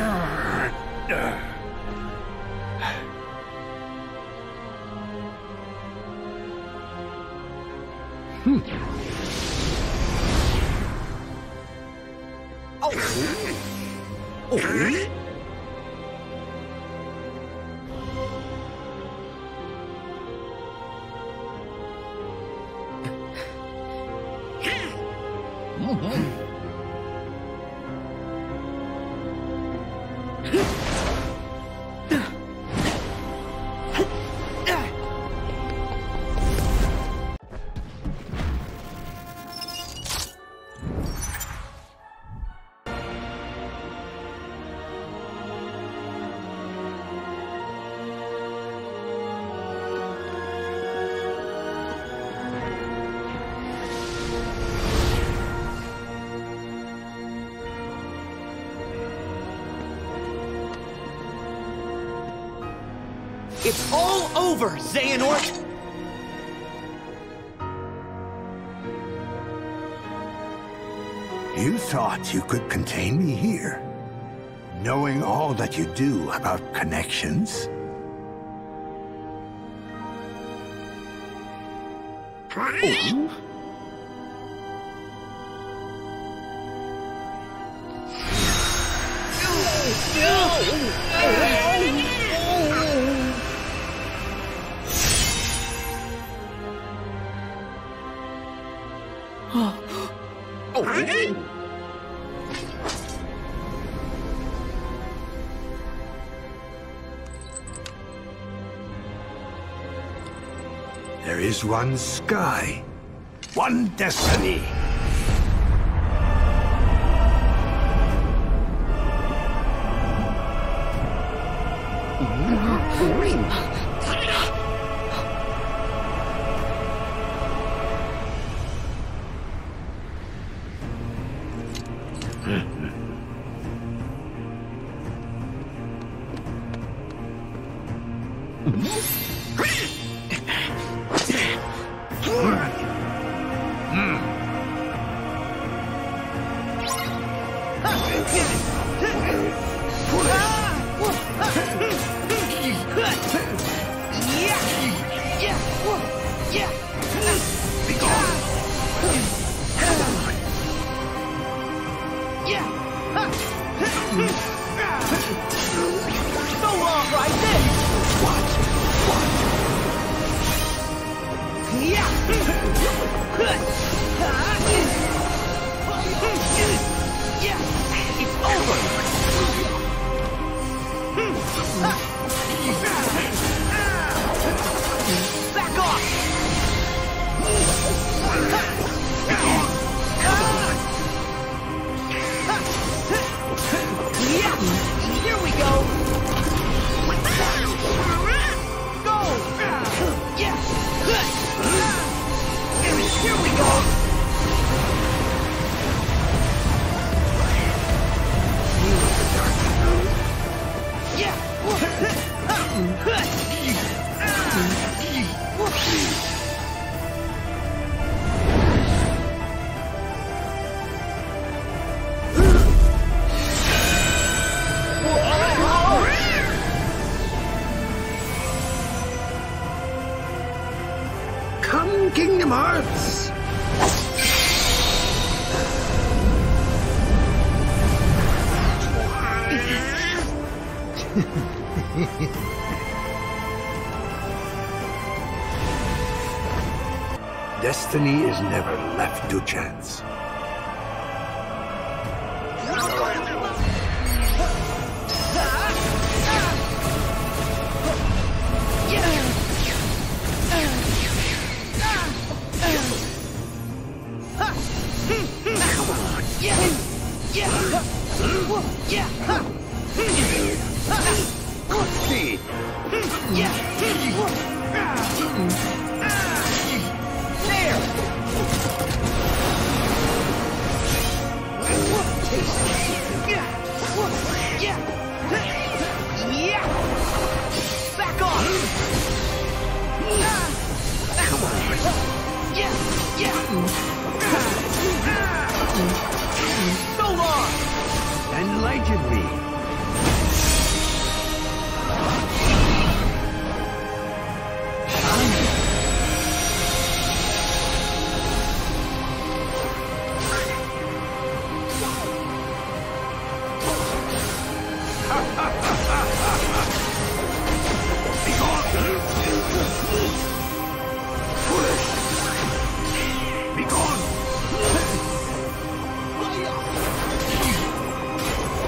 It's all over, Xehanart! You thought you could contain me here, knowing all that you do about connections? Oh. There is one sky, one destiny. Kingdom Hearts! Destiny is never left to chance. Back off! So long! Enlighten me.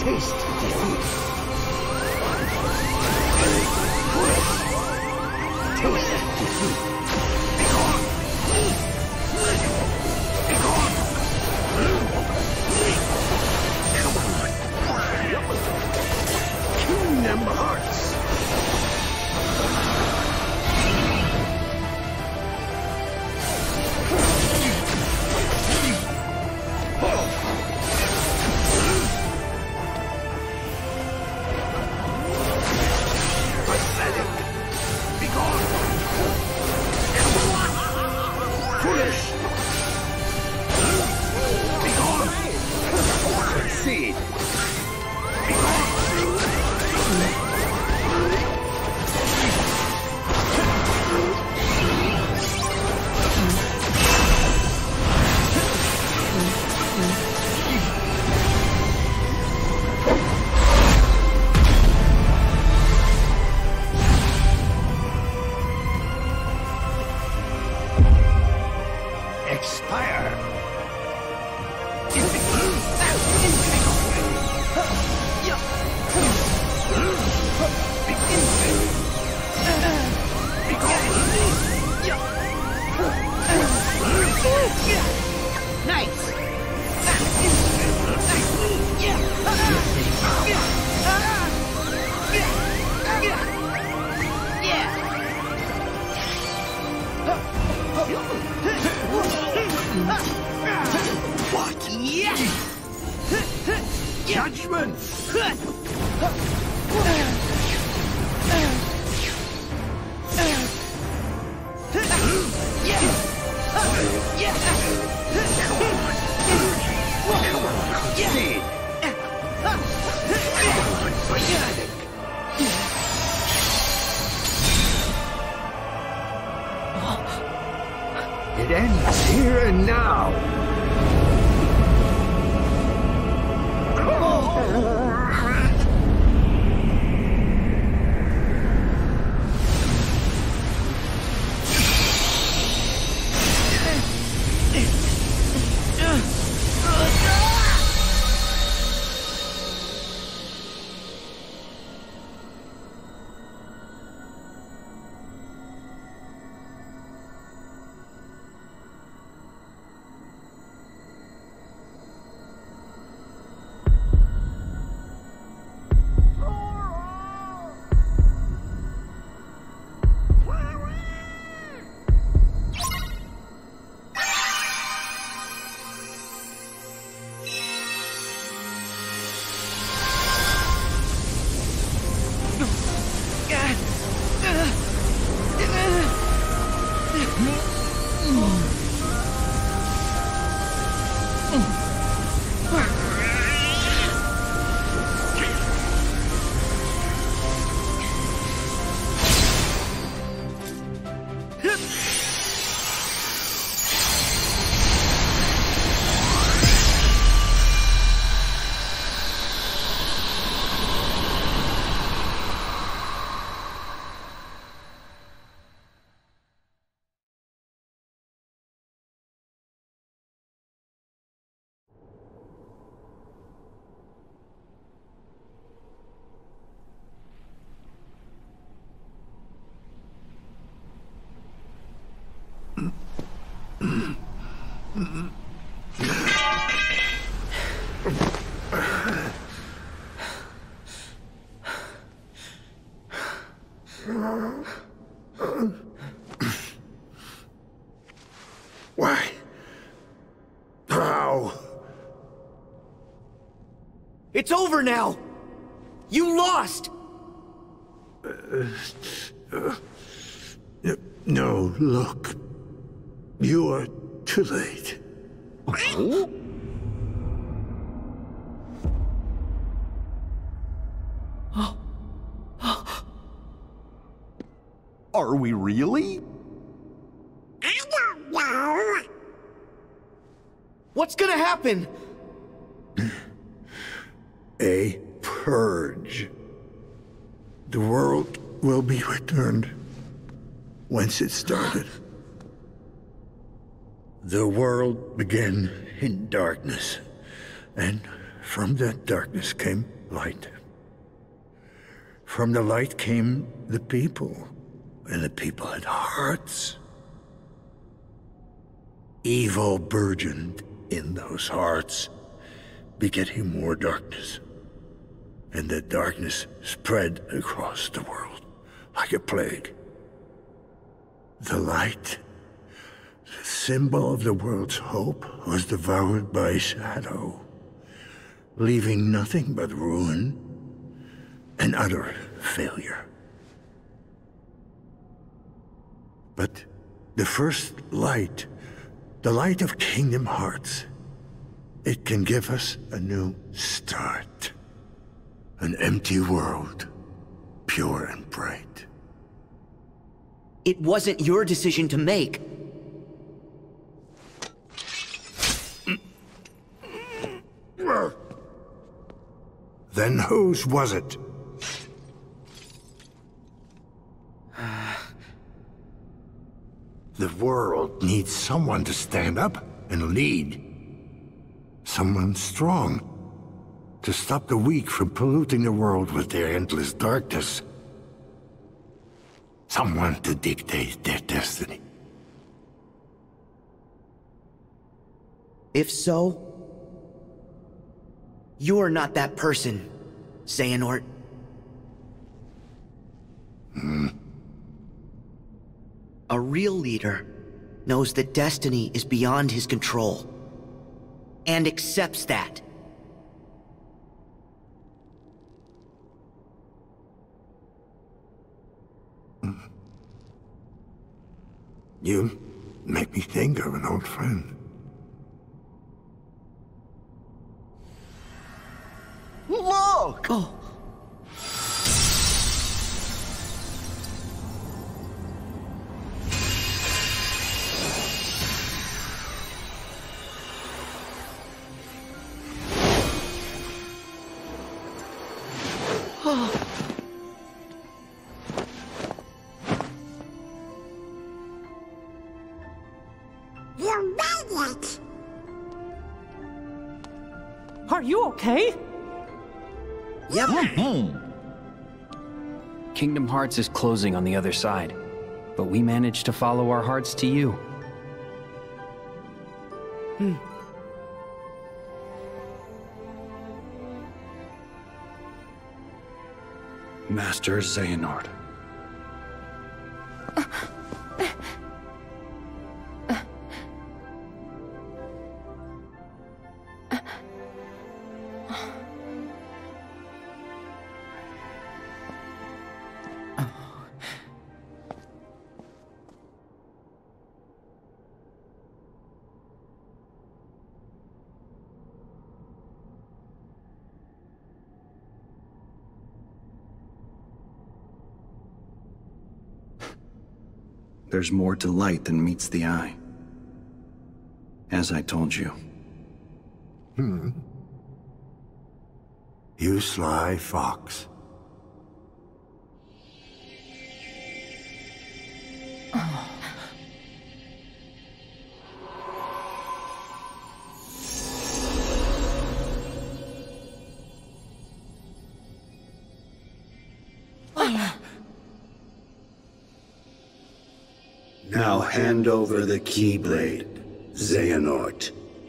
Taste defeat. Taste defeat. Be gone. Be gone. Come on. Kingdom Hearts. Judgment! It ends here and now. Why? How? It's over now! You lost! No, look. You are too late. Are we really? I don't know. What's gonna happen? A purge. The world will be returned whence it started. The world began in darkness, and From that darkness came light. From the light came the people, and the people had hearts. Evil burgeoned in those hearts, begetting more darkness. And that darkness spread across the world like a plague. The light, the symbol of the world's hope, was devoured by shadow, leaving nothing but ruin and utter failure. But the first light, the light of Kingdom Hearts, it can give us a new start. An empty world, pure and bright. It wasn't your decision to make. Then whose was it? The world needs someone to stand up and lead. Someone strong, to stop the weak from polluting the world with their endless darkness. Someone to dictate their destiny. If so, you're not that person, Xehanort. A real leader knows that destiny is beyond his control, and accepts that. You make me think of an old friend. Look! Oh. You made it! Are you okay? Yep. Kingdom Hearts is closing on the other side, but we managed to follow our hearts to you. Master Xehanart. There's more to light than meets the eye. As I told you. You sly fox. Now hand over the Keyblade, Xehanort.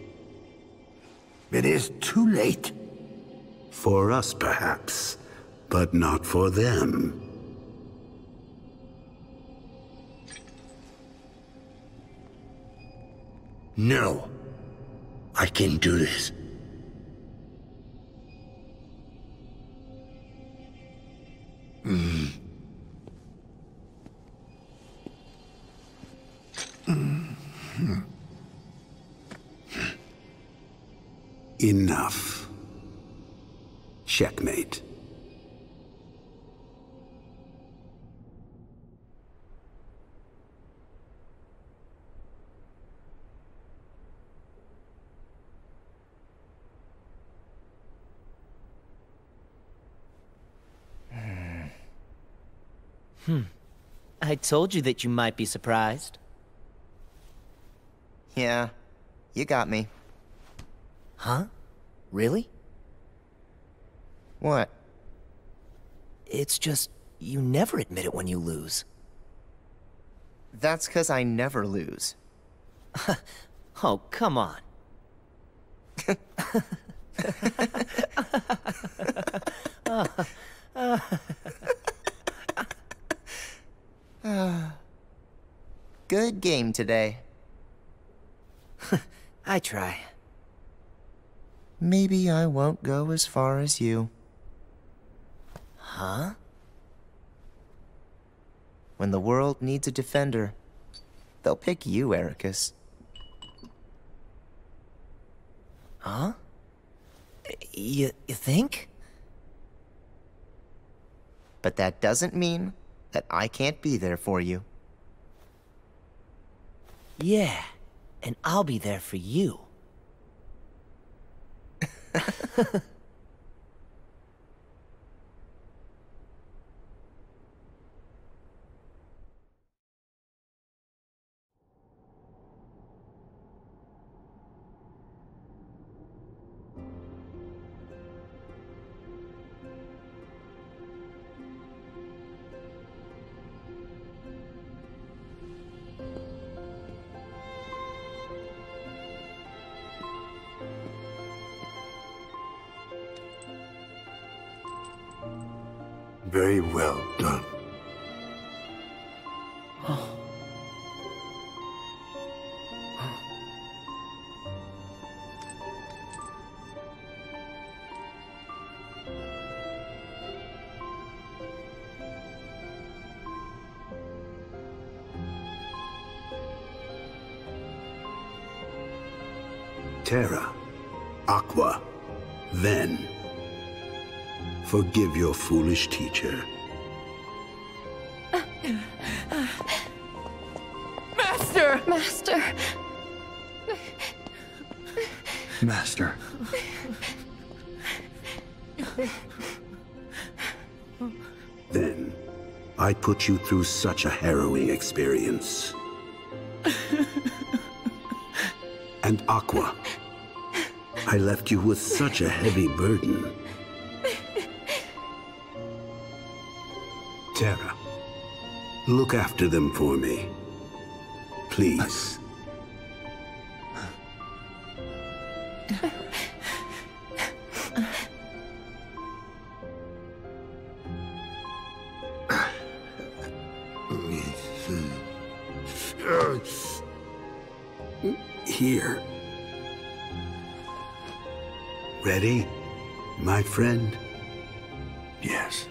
It is too late. For us, perhaps, but not for them. No. I can do this. Enough. Checkmate. I told you that you might be surprised. Yeah, you got me. Huh? Really? What? It's just, you never admit it when you lose. That's 'cause I never lose. Oh, come on. Good game today. I try. Maybe I won't go as far as you. Huh? When the world needs a defender, they'll pick you, Ericus. Huh? You think? But that doesn't mean that I can't be there for you. Yeah, and I'll be there for you. Very well done. Terra, Aqua, then. Forgive your foolish teacher. Master! Master! Master. Then, I put you through such a harrowing experience. And Aqua, I left you with such a heavy burden. Terra, look after them for me. Please. Here. Ready, my friend? Yes.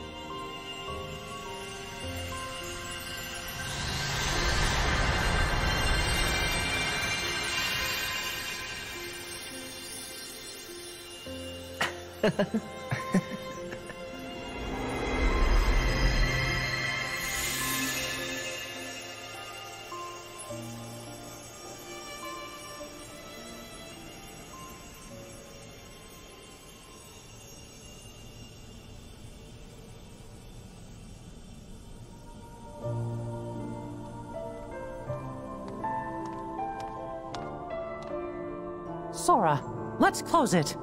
Sora, let's close it.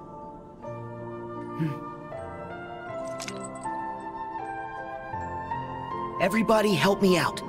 Everybody help me out.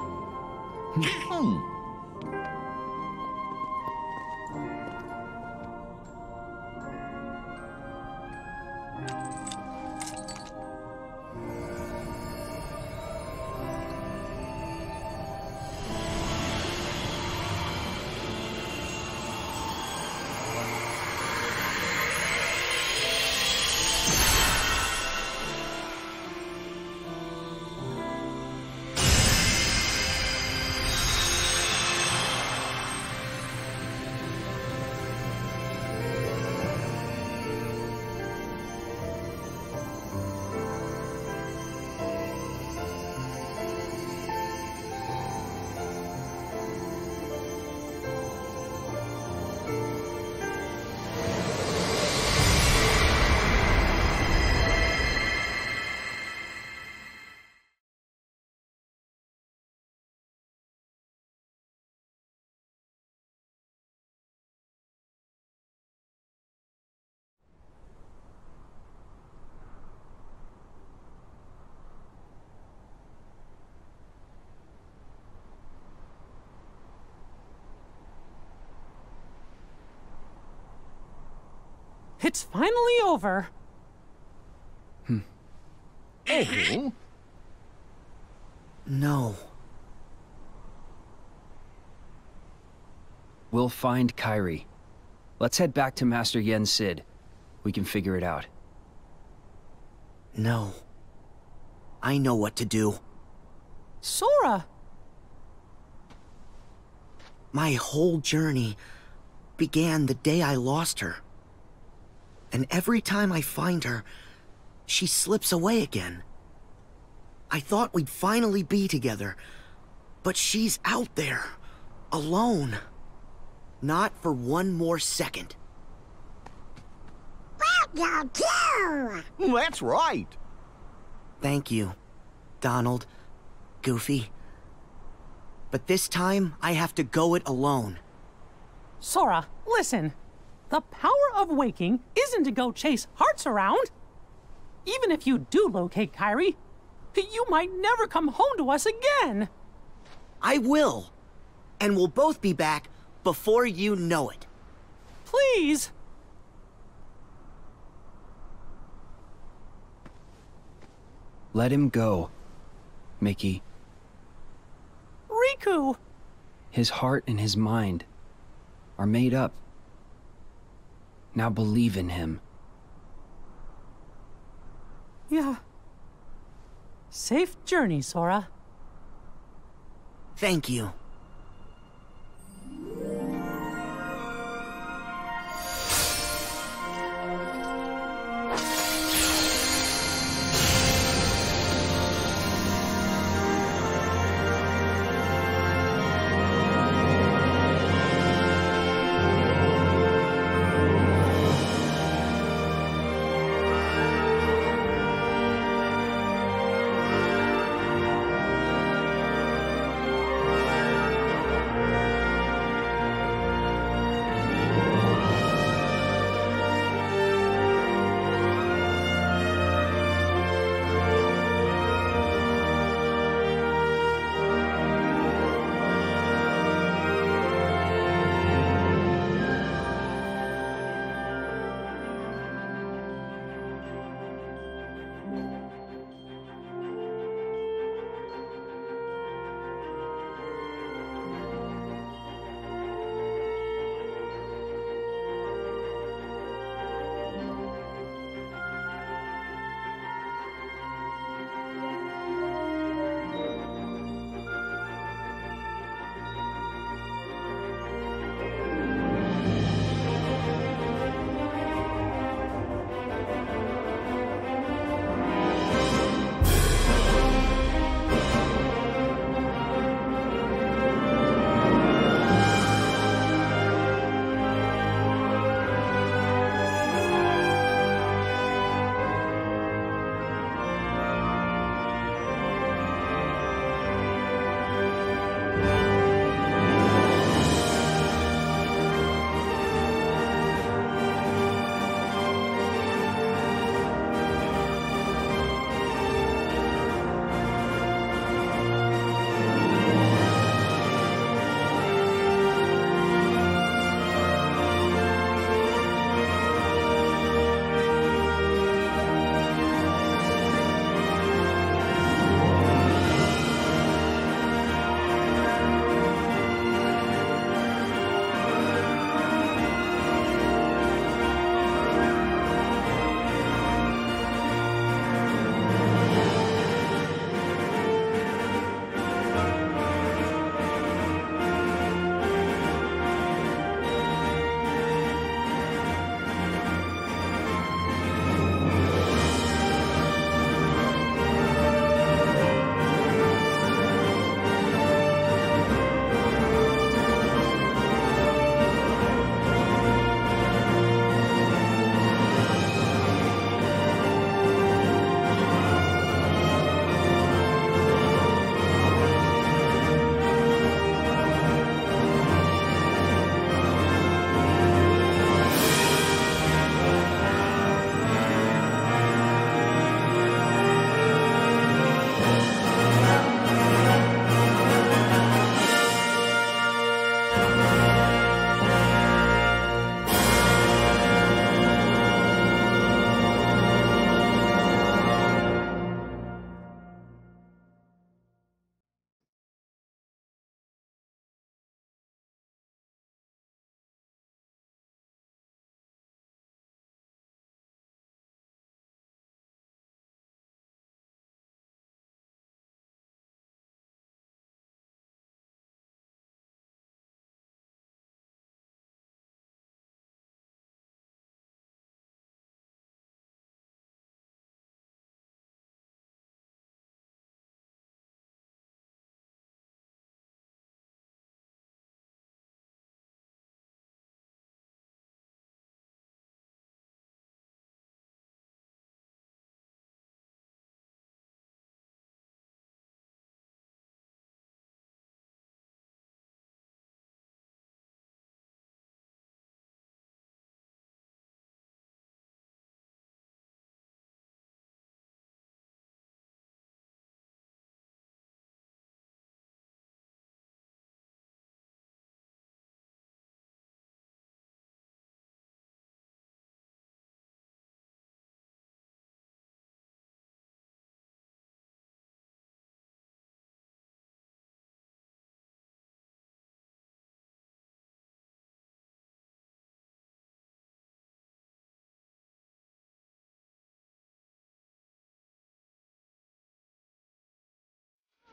It's finally over. Oh? No. We'll find Kairi. Let's head back to Master Yen Sid. We can figure it out. No. I know what to do. Sora! My whole journey began the day I lost her. And every time I find her, she slips away again. I thought we'd finally be together, but she's out there, alone. Not for one more second. Welcome to! That's right. Thank you, Donald, Goofy. But this time, I have to go it alone. Sora, listen. The power of waking isn't to go chase hearts around. Even if you do locate Kairi, you might never come home to us again. I will. And we'll both be back before you know it. Please. Let him go, Mickey. Riku! His heart and his mind are made up. Now believe in him. Yeah. Safe journey, Sora. Thank you.